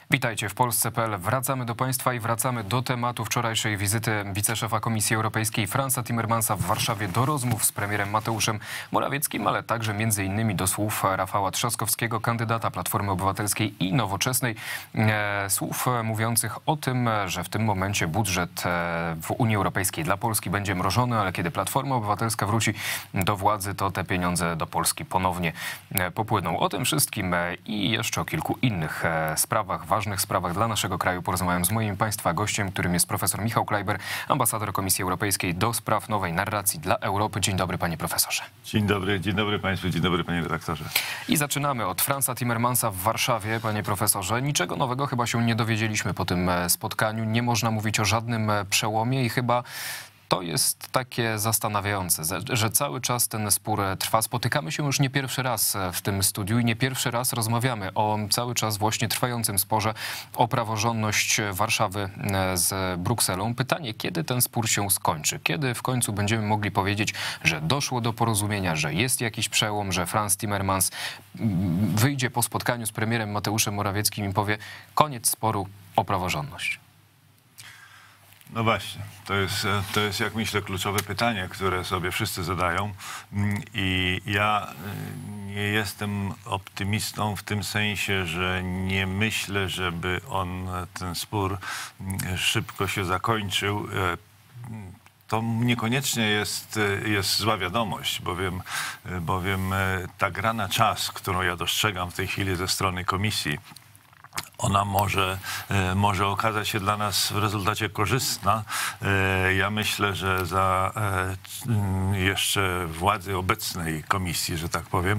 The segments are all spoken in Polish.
Witajcie w Polsce.pl. Wracamy do Państwa i wracamy do tematu wczorajszej wizyty wiceszefa Komisji Europejskiej Fransa Timmermansa w Warszawie do rozmów z premierem Mateuszem Morawieckim, ale także między innymi do słów Rafała Trzaskowskiego, kandydata Platformy Obywatelskiej i Nowoczesnej. Słów mówiących o tym, że w tym momencie budżet w Unii Europejskiej dla Polski będzie mrożony, ale kiedy Platforma Obywatelska wróci do władzy, to te pieniądze do Polski ponownie popłyną. O tym wszystkim i jeszcze o kilku innych sprawach, ważnych sprawach dla naszego kraju porozmawiam z moim Państwa gościem, którym jest profesor Michał Klejber, ambasador Komisji Europejskiej do spraw nowej narracji dla Europy. Dzień dobry, panie profesorze. Dzień dobry Państwu, dzień dobry panie redaktorze. I zaczynamy od Fransa Timmermansa w Warszawie, panie profesorze. Niczego nowego chyba się nie dowiedzieliśmy po tym spotkaniu. Nie można mówić o żadnym przełomie i chyba to jest takie zastanawiające, że cały czas ten spór trwa. Spotykamy się już nie pierwszy raz w tym studiu i nie pierwszy raz rozmawiamy o cały czas właśnie trwającym sporze o praworządność Warszawy z Brukselą. Pytanie, kiedy ten spór się skończy? Kiedy w końcu będziemy mogli powiedzieć, że doszło do porozumienia, że jest jakiś przełom, że Frans Timmermans wyjdzie po spotkaniu z premierem Mateuszem Morawieckim i powie: koniec sporu o praworządność? No właśnie, to jest jak myślę kluczowe pytanie, które sobie wszyscy zadają i ja nie jestem optymistą w tym sensie, że nie myślę, żeby ten spór szybko się zakończył. To niekoniecznie jest zła wiadomość, bowiem ta gra na czas, którą ja dostrzegam w tej chwili ze strony Komisji, ona może okazać się dla nas w rezultacie korzystna. Ja myślę, że za jeszcze władzy obecnej komisji, że tak powiem,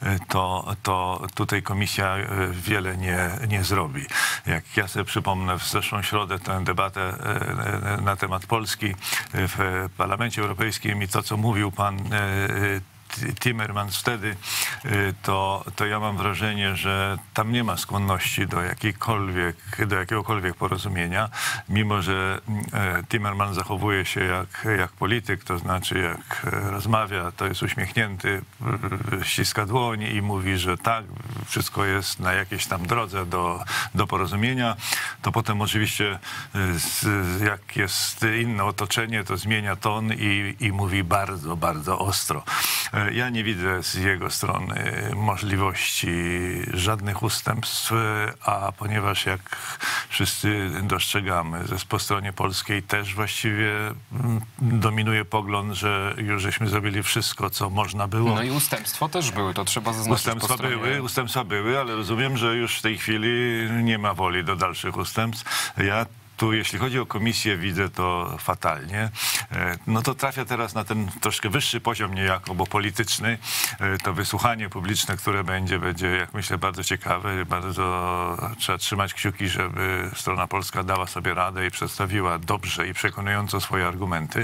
to tutaj komisja wiele nie zrobi. Jak ja sobie przypomnę w zeszłą środę tę debatę na temat Polski w Parlamencie Europejskim i to, co mówił pan Timmermans wtedy, to ja mam wrażenie, że tam nie ma skłonności do jakiegokolwiek porozumienia, mimo że Timmermans zachowuje się jak polityk, to znaczy jak rozmawia, to jest uśmiechnięty, ściska dłoń i mówi, że tak, wszystko jest na jakiejś tam drodze do porozumienia, to potem oczywiście jak jest inne otoczenie, to zmienia ton i mówi bardzo, bardzo ostro. Ja nie widzę z jego strony możliwości żadnych ustępstw, a ponieważ jak wszyscy dostrzegamy, po stronie polskiej też właściwie dominuje pogląd, że już żeśmy zrobili wszystko, co można było. No i ustępstwa też były, to trzeba zaznaczyć. Ustępstwa były, ale rozumiem, że już w tej chwili nie ma woli do dalszych ustępstw. Ja tu, jeśli chodzi o komisję, widzę to fatalnie. No to trafia teraz na ten troszkę wyższy poziom niejako, bo polityczny. To wysłuchanie publiczne, które będzie, jak myślę, bardzo ciekawe. Bardzo trzeba trzymać kciuki, żeby strona polska dała sobie radę i przedstawiła dobrze i przekonująco swoje argumenty.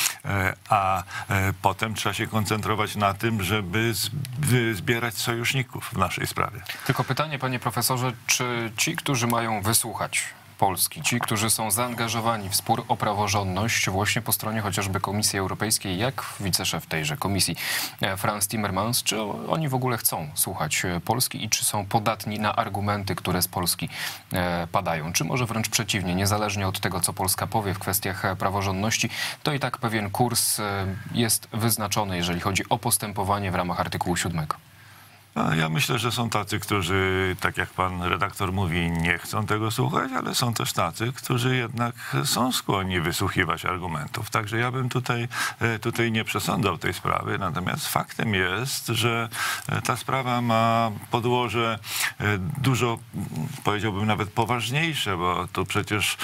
A potem trzeba się koncentrować na tym, żeby zbierać sojuszników w naszej sprawie. Tylko pytanie, panie profesorze, czy ci, którzy mają wysłuchać Polski, ci, którzy są zaangażowani w spór o praworządność właśnie po stronie chociażby Komisji Europejskiej, jak wiceszef tejże komisji Frans Timmermans, czy oni w ogóle chcą słuchać Polski i czy są podatni na argumenty, które z Polski padają? Czy może wręcz przeciwnie, niezależnie od tego, co Polska powie w kwestiach praworządności, to i tak pewien kurs jest wyznaczony, jeżeli chodzi o postępowanie w ramach artykułu 7. Ja myślę, że są tacy, którzy, tak jak pan redaktor mówi, nie chcą tego słuchać, ale są też tacy, którzy jednak są skłonni wysłuchiwać argumentów. Także ja bym tutaj nie przesądzał tej sprawy. Natomiast faktem jest, że ta sprawa ma podłoże dużo, powiedziałbym, nawet poważniejsze, bo to przecież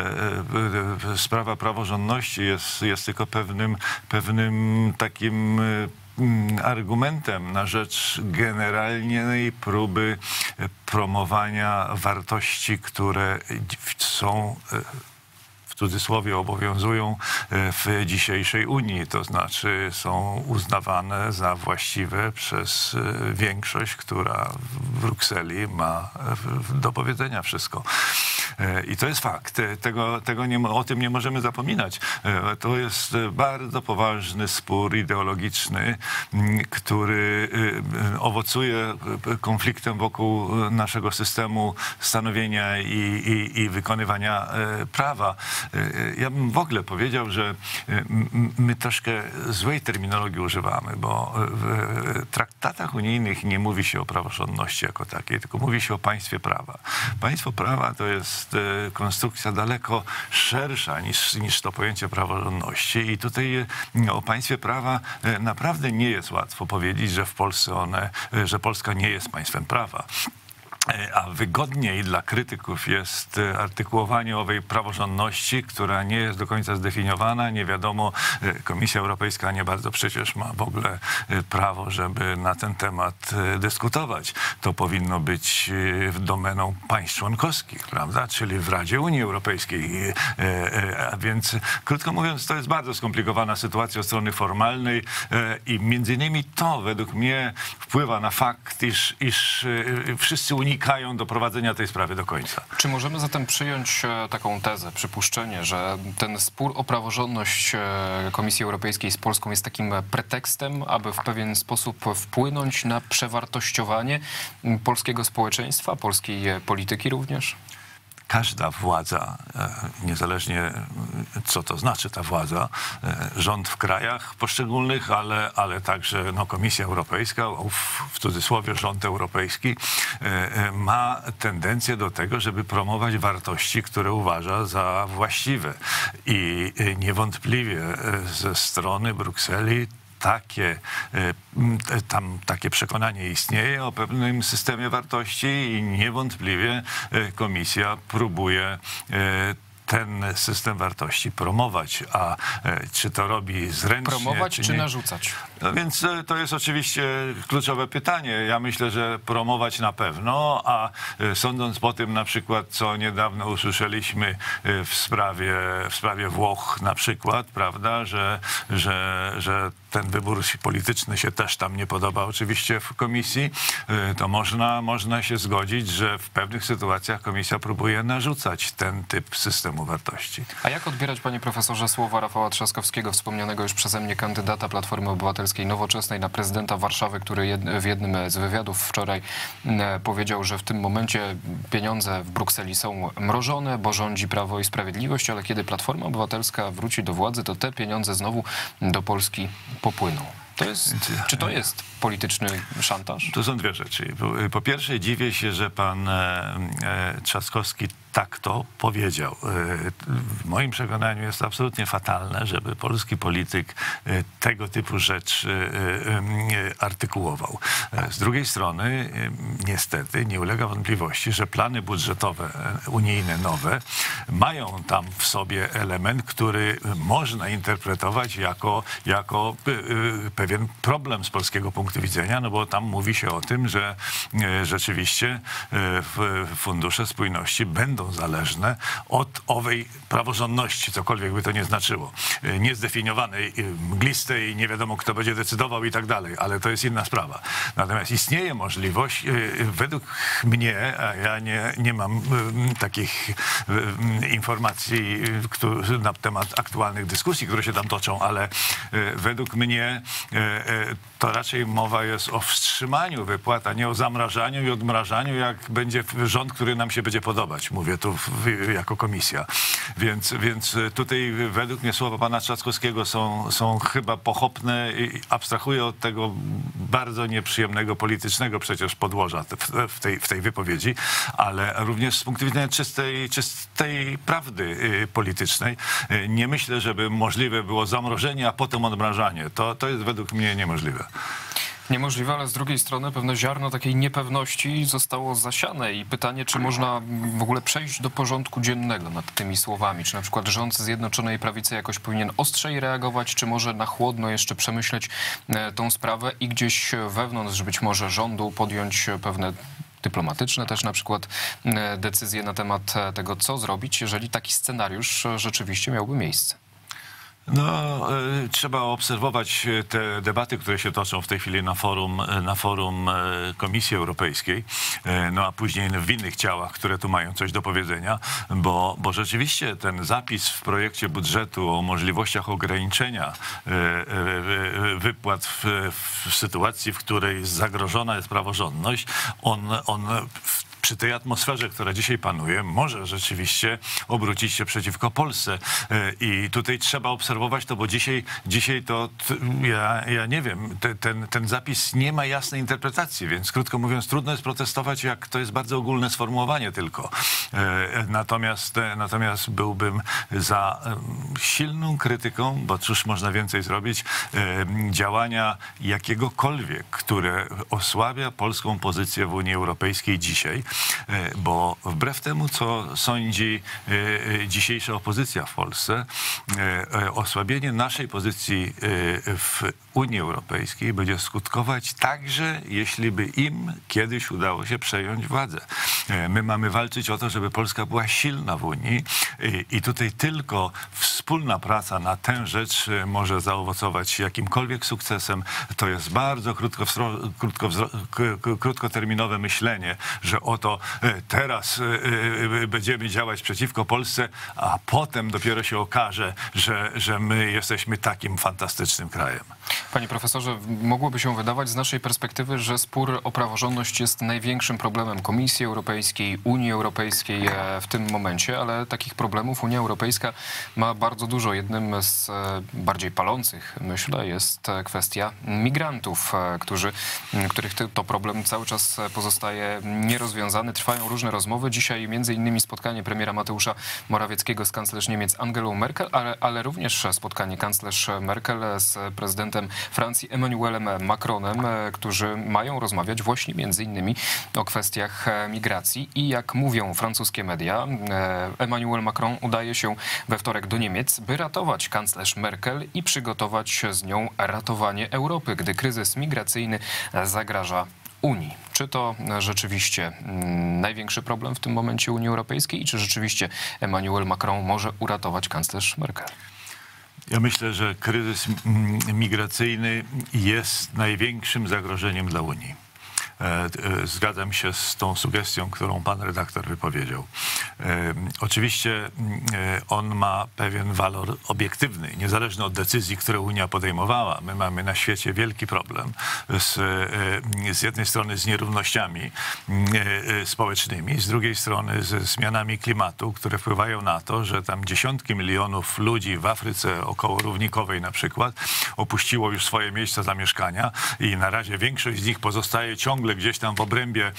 sprawa praworządności jest tylko pewnym takim argumentem na rzecz generalnej próby promowania wartości, które są w cudzysłowie obowiązują w dzisiejszej Unii, to znaczy są uznawane za właściwe przez większość, która w Brukseli ma do powiedzenia wszystko. I to jest fakt. O tym nie możemy zapominać. To jest bardzo poważny spór ideologiczny, który owocuje konfliktem wokół naszego systemu stanowienia i wykonywania prawa. Ja bym w ogóle powiedział, że my troszkę złej terminologii używamy, bo w traktatach unijnych nie mówi się o praworządności jako takiej, tylko mówi się o państwie prawa. Państwo prawa to jest konstrukcja daleko szersza niż to pojęcie praworządności i tutaj o państwie prawa naprawdę nie jest łatwo powiedzieć, że w Polsce że Polska nie jest państwem prawa. A wygodniej dla krytyków jest artykułowanie owej praworządności, która nie jest do końca zdefiniowana. Nie wiadomo, Komisja Europejska nie bardzo przecież ma w ogóle prawo, żeby na ten temat dyskutować. To powinno być domeną państw członkowskich, prawda? Czyli w Radzie Unii Europejskiej. A więc, krótko mówiąc, to jest bardzo skomplikowana sytuacja od strony formalnej i między innymi to według mnie wpływa na fakt, iż wszyscy unijni unikają doprowadzenia tej sprawy do końca. Czy możemy zatem przyjąć taką tezę, przypuszczenie, że ten spór o praworządność Komisji Europejskiej z Polską jest takim pretekstem, aby w pewien sposób wpłynąć na przewartościowanie polskiego społeczeństwa, polskiej polityki również? Każda władza, niezależnie co to znaczy ta władza, rząd w krajach poszczególnych, ale także Komisja Europejska, w cudzysłowie rząd europejski, ma tendencję do tego, żeby promować wartości, które uważa za właściwe. I niewątpliwie ze strony Brukseli takie przekonanie istnieje o pewnym systemie wartości i niewątpliwie Komisja próbuje ten system wartości promować, a czy to robi zręcznie, promować czy narzucać? No więc to jest oczywiście kluczowe pytanie. Ja myślę, że promować na pewno, a sądząc po tym na przykład, co niedawno usłyszeliśmy w sprawie Włoch na przykład, prawda, że ten wybór polityczny się też tam nie podoba oczywiście w komisji, to można się zgodzić, że w pewnych sytuacjach komisja próbuje narzucać ten typ systemu wartości. A jak odbierać, panie profesorze, słowa Rafała Trzaskowskiego, wspomnianego już przeze mnie kandydata Platformy Obywatelskiej Nowoczesnej na prezydenta Warszawy, który w jednym z wywiadów wczoraj powiedział, że w tym momencie pieniądze w Brukseli są mrożone, bo rządzi Prawo i Sprawiedliwość, ale kiedy Platforma Obywatelska wróci do władzy, to te pieniądze znowu do Polski popłyną. Czy to jest polityczny szantaż? To są dwie rzeczy. Po pierwsze, dziwię się, że pan Trzaskowski tak to powiedział. W moim przekonaniu jest absolutnie fatalne, żeby polski polityk tego typu rzecz artykułował. Z drugiej strony, niestety, nie ulega wątpliwości, że plany budżetowe unijne nowe mają tam w sobie element, który można interpretować jako pewien problem z polskiego punktu widzenia, no bo tam mówi się o tym, że rzeczywiście fundusze spójności będą zależne od owej praworządności, cokolwiek by to nie znaczyło. Niezdefiniowanej, mglistej, nie wiadomo kto będzie decydował i tak dalej, ale to jest inna sprawa. Natomiast istnieje możliwość, według mnie, a ja nie mam takich informacji na temat aktualnych dyskusji, które się tam toczą, ale według mnie to raczej mowa jest o wstrzymaniu wypłat, a nie o zamrażaniu i odmrażaniu, jak będzie rząd, który nam się będzie podobać. Mówię tu jako komisja. Więc tutaj według mnie słowa pana Trzaskowskiego są chyba pochopne i abstrahuję od tego bardzo nieprzyjemnego politycznego przecież podłoża w tej wypowiedzi, ale również z punktu widzenia czystej prawdy politycznej. Nie myślę, żeby możliwe było zamrożenie, a potem odmrażanie. To jest według mnie niemożliwe. Niemożliwe, ale z drugiej strony pewne ziarno takiej niepewności zostało zasiane i pytanie, czy można w ogóle przejść do porządku dziennego nad tymi słowami, czy na przykład rząd Zjednoczonej Prawicy jakoś powinien ostrzej reagować, czy może na chłodno jeszcze przemyśleć tą sprawę i gdzieś wewnątrz być może rządu podjąć pewne dyplomatyczne też na przykład decyzje na temat tego, co zrobić, jeżeli taki scenariusz rzeczywiście miałby miejsce? No, trzeba obserwować te debaty, które się toczą w tej chwili na forum Komisji Europejskiej, no a później w innych ciałach, które tu mają coś do powiedzenia, bo rzeczywiście ten zapis w projekcie budżetu o możliwościach ograniczenia wypłat w sytuacji, w której zagrożona jest praworządność, on przy tej atmosferze, która dzisiaj panuje, może rzeczywiście obrócić się przeciwko Polsce. I tutaj trzeba obserwować to, bo dzisiaj to, ja nie wiem, ten zapis nie ma jasnej interpretacji, więc krótko mówiąc, trudno jest protestować, jak to jest bardzo ogólne sformułowanie tylko. Natomiast byłbym za silną krytyką, bo cóż można więcej zrobić, działania jakiegokolwiek, które osłabia polską pozycję w Unii Europejskiej dzisiaj, bo wbrew temu, co sądzi dzisiejsza opozycja w Polsce, osłabienie naszej pozycji w Unii Europejskiej będzie skutkować także, jeśli by im kiedyś udało się przejąć władzę. My mamy walczyć o to, żeby Polska była silna w Unii i tutaj tylko wspólna praca na tę rzecz może zaowocować jakimkolwiek sukcesem. To jest bardzo krótkoterminowe myślenie, że oto teraz będziemy działać przeciwko Polsce, a potem dopiero się okaże, że my jesteśmy takim fantastycznym krajem. Panie profesorze, mogłoby się wydawać z naszej perspektywy, że spór o praworządność jest największym problemem Komisji Europejskiej, Unii Europejskiej w tym momencie, ale takich problemów Unia Europejska ma bardzo dużo. Jednym z bardziej palących, myślę, jest kwestia migrantów, których to problem cały czas pozostaje nierozwiązany. Trwają różne rozmowy. Dzisiaj między innymi spotkanie premiera Mateusza Morawieckiego z kanclerz Niemiec Angelą Merkel, ale również spotkanie kanclerz Merkel z prezydentem Francji Emmanuelem Macronem, którzy mają rozmawiać właśnie między innymi o kwestiach migracji. I jak mówią francuskie media, Emmanuel Macron udaje się we wtorek do Niemiec, by ratować kanclerz Merkel i przygotować z nią ratowanie Europy, gdy kryzys migracyjny zagraża Unii. Czy to rzeczywiście największy problem w tym momencie Unii Europejskiej i czy rzeczywiście Emmanuel Macron może uratować kanclerz Merkel? Ja myślę, że kryzys migracyjny jest największym zagrożeniem dla Unii. Zgadzam się z tą sugestią, którą pan redaktor wypowiedział. Oczywiście on ma pewien walor obiektywny, niezależny od decyzji, które Unia podejmowała. My mamy na świecie wielki problem z jednej strony z nierównościami społecznymi, z drugiej strony ze zmianami klimatu, które wpływają na to, że tam dziesiątki milionów ludzi w Afryce okołorównikowej na przykład opuściło już swoje miejsca zamieszkania i na razie większość z nich pozostaje ciągle gdzieś tam w obrębie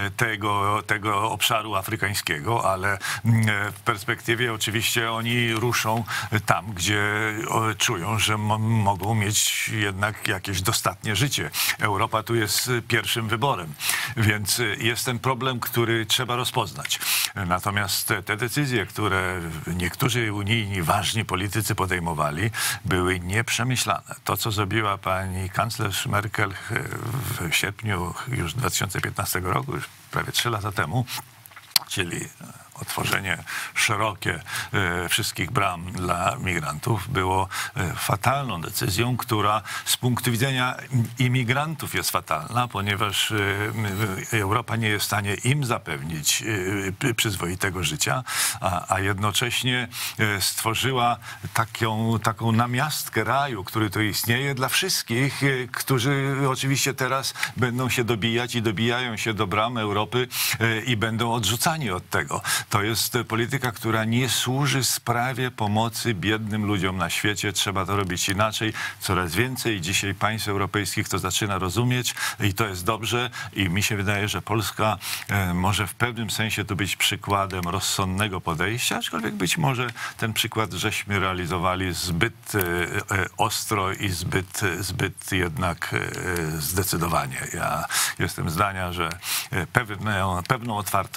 tego obszaru afrykańskiego, ale w perspektywie oczywiście oni ruszą tam, gdzie czują, że mogą mieć jednak jakieś dostatnie życie. Europa tu jest pierwszym wyborem, więc jest ten problem, który trzeba rozpoznać. Natomiast te decyzje, które niektórzy unijni, ważni politycy podejmowali, były nieprzemyślane. To, co zrobiła pani kanclerz Merkel w sierpniu już 2015 roku, już prawie 3 lata temu, czyli otworzenie szerokie wszystkich bram dla migrantów było fatalną decyzją, która z punktu widzenia imigrantów jest fatalna, ponieważ Europa nie jest w stanie im zapewnić przyzwoitego życia, a jednocześnie stworzyła taką namiastkę raju, który tu istnieje dla wszystkich, którzy oczywiście teraz będą się dobijać i dobijają się do bram Europy i będą odrzucani od tego. To jest polityka, która nie służy sprawie pomocy biednym ludziom na świecie. Trzeba to robić inaczej. Coraz więcej dzisiaj państw europejskich to zaczyna rozumieć i to jest dobrze. I mi się wydaje, że Polska może w pewnym sensie tu być przykładem rozsądnego podejścia, aczkolwiek być może ten przykład żeśmy realizowali zbyt ostro i zbyt jednak zdecydowanie. Ja jestem zdania, że pewną otwartość należy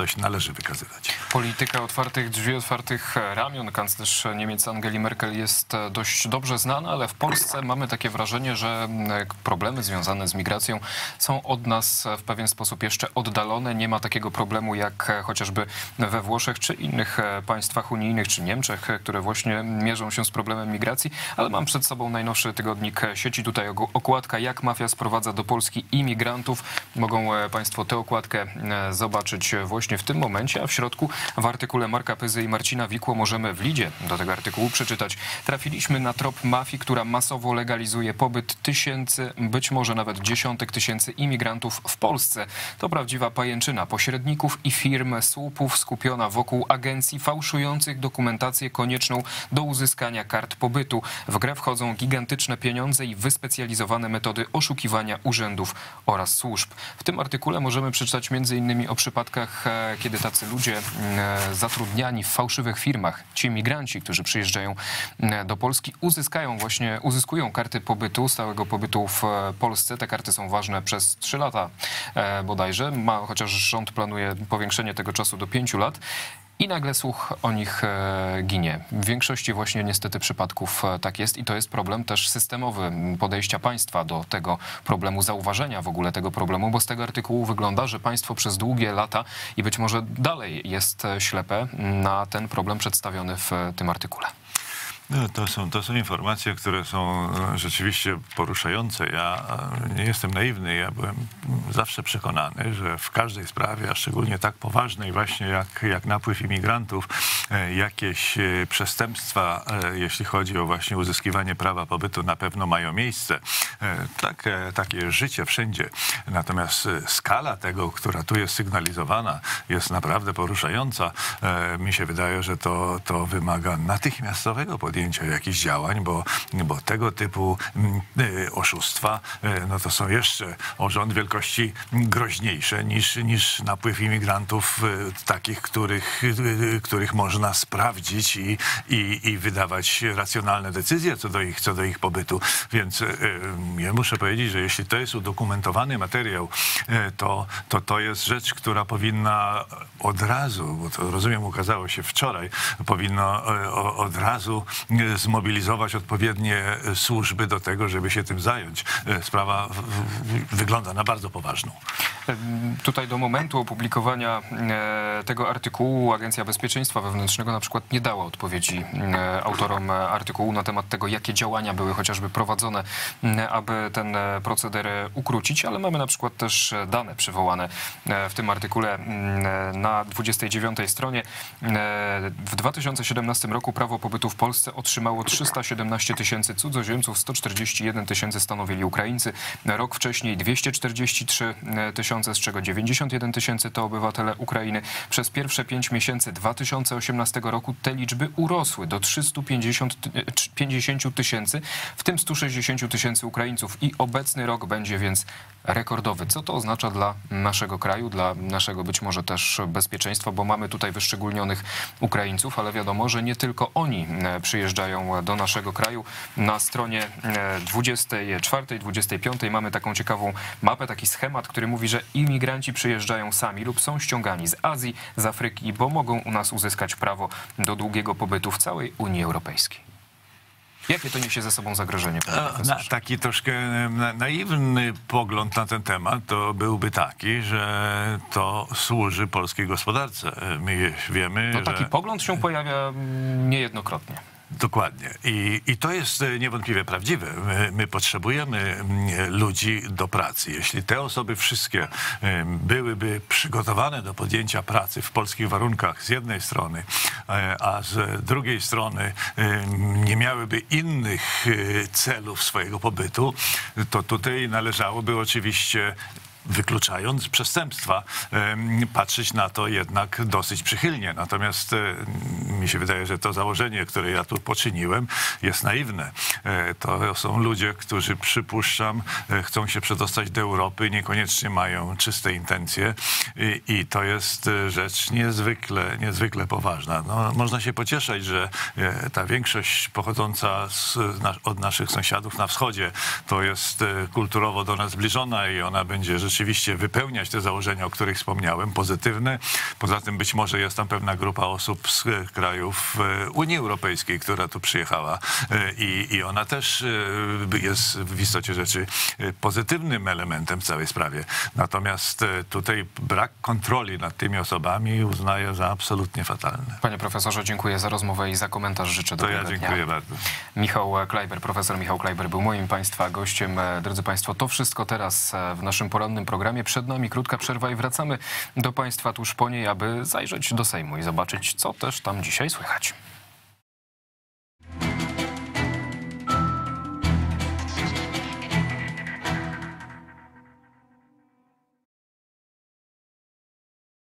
należy wykazywać. Polityka otwartych drzwi, otwartych ramion kanclerz Niemiec Angeli Merkel jest dość dobrze znana, ale w Polsce mamy takie wrażenie, że problemy związane z migracją są od nas w pewien sposób jeszcze oddalone. Nie ma takiego problemu jak chociażby we Włoszech czy innych państwach unijnych, czy Niemczech, które właśnie mierzą się z problemem migracji, ale mam przed sobą najnowszy tygodnik sieci. Tutaj okładka "Jak mafia sprowadza do Polski imigrantów". Mogą państwo tę okładkę zobaczyć właśnie w tym momencie, a w środku w artykule Marka Pyzy i Marcina Wikło możemy w lidzie do tego artykułu przeczytać: trafiliśmy na trop mafii, która masowo legalizuje pobyt tysięcy, być może nawet dziesiątek tysięcy imigrantów w Polsce. To prawdziwa pajęczyna pośredników i firm słupów skupiona wokół agencji fałszujących dokumentację konieczną do uzyskania kart pobytu. W grę wchodzą gigantyczne pieniądze i wyspecjalizowane metody oszukiwania urzędów oraz służb. W tym artykule możemy przeczytać m.in. o przypadkach, kiedy tacy ludzie zatrudniani w fałszywych firmach, ci migranci, którzy przyjeżdżają do Polski, uzyskują karty pobytu, stałego pobytu w Polsce. Te karty są ważne przez 3 lata bodajże, chociaż rząd planuje powiększenie tego czasu do 5 lat. I nagle słuch o nich ginie. W większości właśnie niestety przypadków tak jest i to jest problem też systemowy podejścia państwa do tego problemu, zauważenia w ogóle tego problemu, bo z tego artykułu wygląda, że państwo przez długie lata i być może dalej jest ślepe na ten problem przedstawiony w tym artykule. No, to są informacje, które są rzeczywiście poruszające. Ja nie jestem naiwny, ja byłem zawsze przekonany, że w każdej sprawie, a szczególnie tak poważnej właśnie jak napływ imigrantów, jakieś przestępstwa, jeśli chodzi o właśnie uzyskiwanie prawa pobytu, na pewno mają miejsce. Takie życie wszędzie. Natomiast skala tego, która tu jest sygnalizowana, jest naprawdę poruszająca. Mi się wydaje, że to wymaga natychmiastowego podjęcia jakichś działań, bo tego typu oszustwa no to są jeszcze o rząd wielkości groźniejsze niż napływ imigrantów takich, których można sprawdzić i wydawać racjonalne decyzje co do ich pobytu. Więc ja muszę powiedzieć, że jeśli to jest udokumentowany materiał, to jest rzecz, która powinna od razu, bo to rozumiem ukazało się wczoraj, powinno od razu zmobilizować odpowiednie służby do tego, żeby się tym zająć. Sprawa wygląda na bardzo poważną. Tutaj do momentu opublikowania tego artykułu Agencja Bezpieczeństwa Wewnętrznego na przykład nie dała odpowiedzi autorom artykułu na temat tego, jakie działania były chociażby prowadzone, aby ten proceder ukrócić, ale mamy na przykład też dane przywołane w tym artykule na 29 stronie. W 2017 roku prawo pobytu w Polsce otrzymało 317 tysięcy cudzoziemców, 141 tysięcy stanowili Ukraińcy. Rok wcześniej 243 tysiące, z czego 91 tysięcy to obywatele Ukrainy. Przez pierwsze 5 miesięcy 2018 roku te liczby urosły do 350 tysięcy, w tym 160 tysięcy Ukraińców i obecny rok będzie więc rekordowy. Co to oznacza dla naszego kraju, dla naszego być może też bezpieczeństwa, bo mamy tutaj wyszczególnionych Ukraińców, ale wiadomo, że nie tylko oni przyjeżdżają do naszego kraju. Na stronie 24, 25 mamy taką ciekawą mapę, taki schemat, który mówi, że imigranci przyjeżdżają sami lub są ściągani z Azji, z Afryki, bo mogą u nas uzyskać prawo do długiego pobytu w całej Unii Europejskiej. Jakie to niesie ze sobą zagrożenie? Taki troszkę naiwny pogląd na ten temat to byłby taki, że to służy polskiej gospodarce. My wiemy, no taki pogląd się pojawia niejednokrotnie. Dokładnie. I to jest niewątpliwie prawdziwe. My potrzebujemy ludzi do pracy. Jeśli te osoby wszystkie byłyby przygotowane do podjęcia pracy w polskich warunkach z jednej strony, a z drugiej strony nie miałyby innych celów swojego pobytu, to tutaj należałoby oczywiście, wykluczając przestępstwa, patrzeć na to jednak dosyć przychylnie. Natomiast mi się wydaje, że to założenie, które ja tu poczyniłem, jest naiwne. To są ludzie, którzy, przypuszczam, chcą się przedostać do Europy, niekoniecznie mają czyste intencje i to jest rzecz niezwykle poważna. No, można się pocieszać, że ta większość pochodząca od naszych sąsiadów na wschodzie to jest kulturowo do nas zbliżona i ona będzie rzeczywiście rzeczywiście wypełniać te założenia, o których wspomniałem, pozytywne. Poza tym być może jest tam pewna grupa osób z krajów Unii Europejskiej, która tu przyjechała i ona też jest w istocie rzeczy pozytywnym elementem w całej sprawie. Natomiast tutaj brak kontroli nad tymi osobami uznaję za absolutnie fatalny. Panie profesorze, dziękuję za rozmowę i za komentarz. Życzę dobrego dnia. To ja dziękuję bardzo. Michał Klajber, profesor Michał Klajber był moim Państwa gościem. Drodzy Państwo, to wszystko teraz w naszym porannym programie. Przed nami krótka przerwa i wracamy do Państwa tuż po niej, aby zajrzeć do Sejmu i zobaczyć, co też tam dzisiaj słychać.